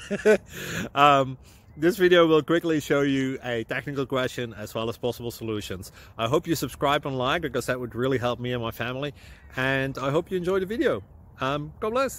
um, this video will quickly show you a technical question as well as possible solutions. I hope you subscribe and like, because that would really help me and my family. And I hope you enjoy the video. God bless.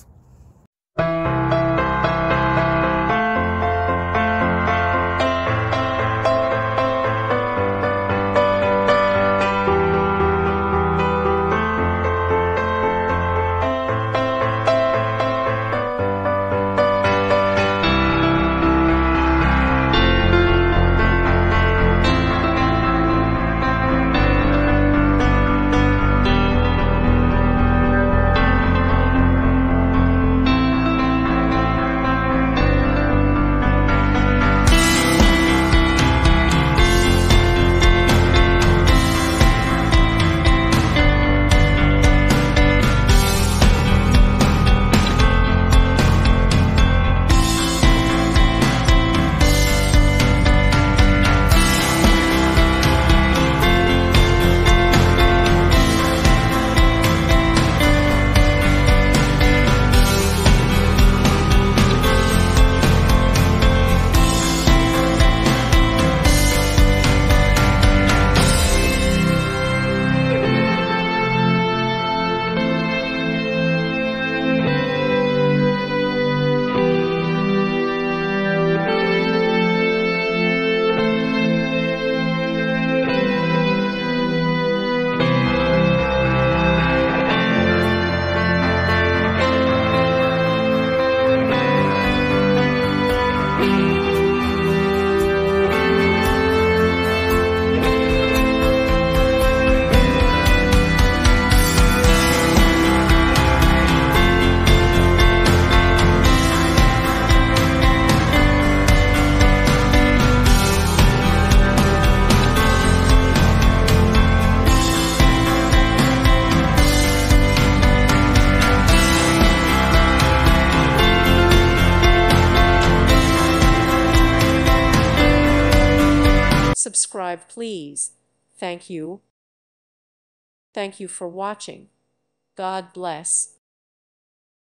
Subscribe, please. Thank you. Thank you for watching. God bless.